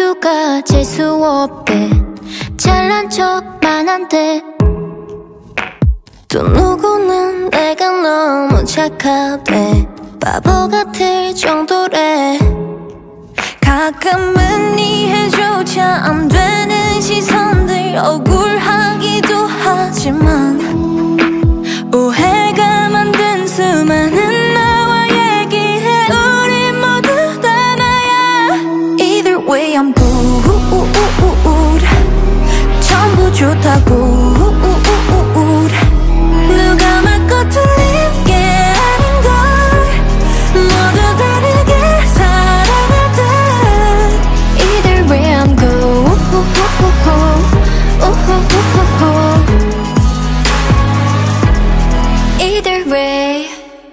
하루가 재수없대. 잘난 척만 한대. 또 누구는 내가 너무 착하대. 바보 같을 정도래. 가끔은 이해조차 안 되는 시선들 억울하기도 하지만 오해가 만든 수많은 나와 얘기해. 우리 모두 다 나야. Either way I'm good. 전부 좋다고. 누가 맞고 틀린 게 아닌걸. 모두 다르게 살아가듯. Either way I'm good. Either way.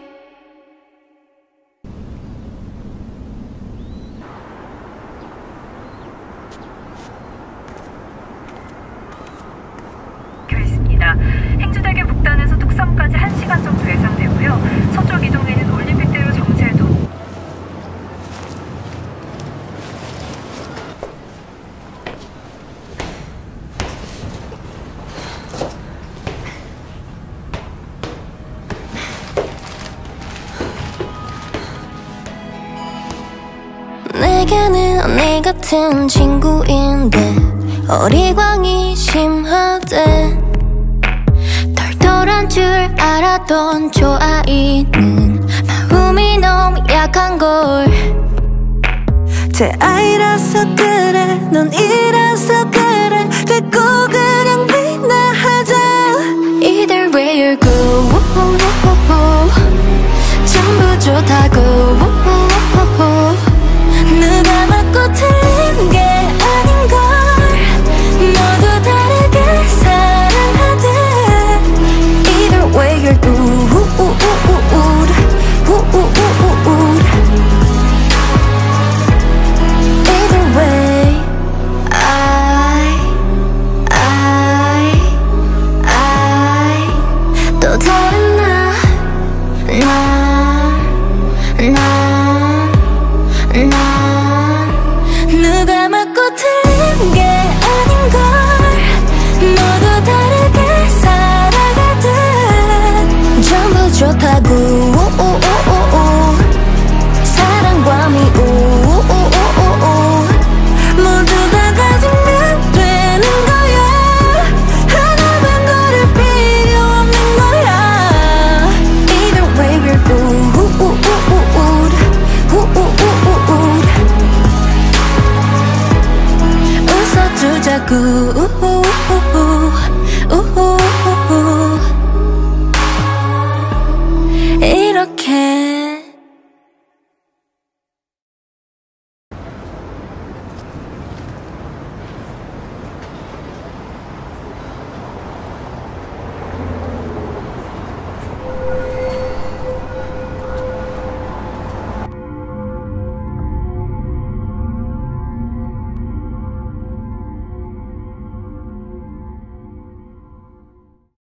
있습니다. 행주대교 북단에서 뚝섬까지 1시간 정도 예상되고요. 서쪽 이동에는 올림픽대로 정체도 내게는 언니 같은 친구인데 어리광이 심하대. 털털한 줄 알았던 저 아이는 마음이 너무 약한걸. 제 아이라서 그래, 넌 이라서 그래. 됐고 그냥 비나하자. Either way you're good. 전부 좋다고. 누가 맞고 틀린 게 아닌걸. 모두 다르게 사랑하듯. Either way you're good. Either way I 또 다른 나 누가 맞고 틀린 게 아닌걸. 모두 다르게 살아가듯. 전부 좋다고.